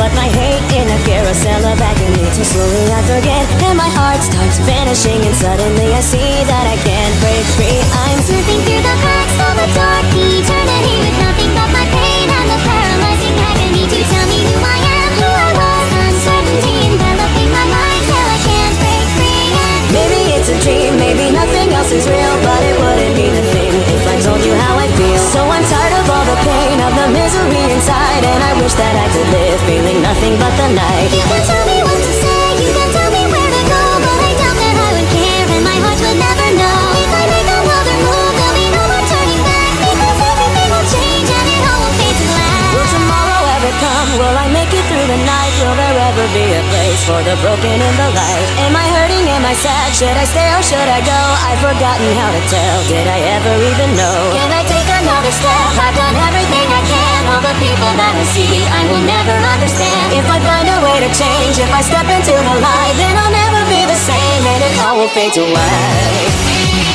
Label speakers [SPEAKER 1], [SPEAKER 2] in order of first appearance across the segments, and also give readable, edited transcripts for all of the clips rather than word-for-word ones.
[SPEAKER 1] but my hate in a carousel of agony. Too slowly I forget, and my heart starts vanishing, and suddenly I see that I can't break free. I'm slipping through the cracks of a dark eternity, with nothing but my pain and the paralyzing agony to tell me who I am, who I was. Uncertainty enveloping my mind till I can't break free. Maybe it's a dream, maybe nothing else is real, but it wouldn't mean a thing if I told you how I feel. So I'm tired of all the pain, of the misery inside, and I wish that I could live feeling nothing but the night. You can tell me what to say, you can tell me where to go, but I doubt that I would care, and my heart would never know. If I make another move, there'll be no more turning back, because everything will change and it all will fade to black. Will tomorrow ever come? Will I make it through the night? Will there ever be a place for the broken in the light? Am I hurting? Am I sad? Should I stay or should I go? I've forgotten how to tell. Did I ever even know? Can I take another step? I've done everything I can. All the people that I see, I will never understand. If I find a way to change, if I step into the light, then I'll never be the same, and it all will fade to white.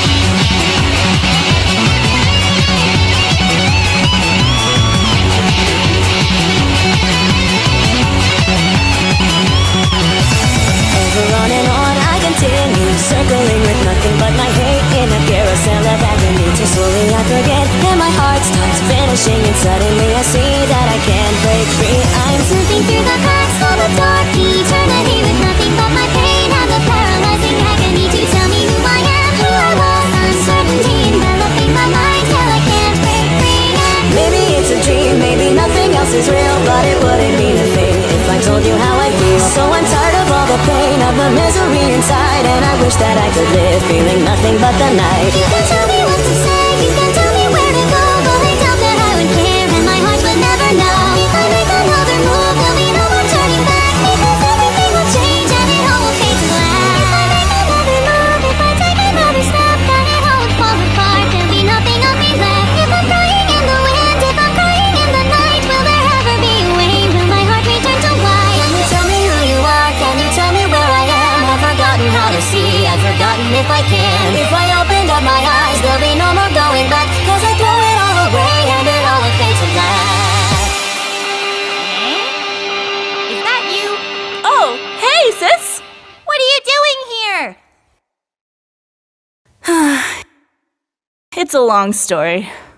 [SPEAKER 1] On and on I continue, circling with nothing but my hate in a carousel of agony. Too slowly I forget, and my heart starts vanishing, and suddenly I see that I can't break free. I'm slipping through the cracks of a dark eternity, with nothing but my pain and the paralyzing agony to tell me who I am, who I was. Uncertainty enveloping my mind till I can't break free. Maybe it's a dream, maybe nothing else is real, but it wouldn't mean a thing if I told you how I feel. So I'm tired of all the pain, of the misery inside, and I wish that I could live feeling nothing but the night. You can tell me what to say, you can tell me where to go, but I doubt that I would care, and my heart would never know. If I make another move, there'll be no more turning back, because everything will change and it all will fade to black. If I make another move, if I take another step, then it all would fall apart. There'll be nothing of me left. If I'm crying in the wind, if I'm crying in the night, will there ever be a way? Will my heart return to white? Can you tell me who you are? Can you tell me where I am? I've forgotten how to see, I've forgotten if I can. If I opened up my eyes, there'll be no more going back, cause I throw it all away and it all will fade to black.
[SPEAKER 2] Is that you? Oh, hey sis! What are you doing here? It's a long story.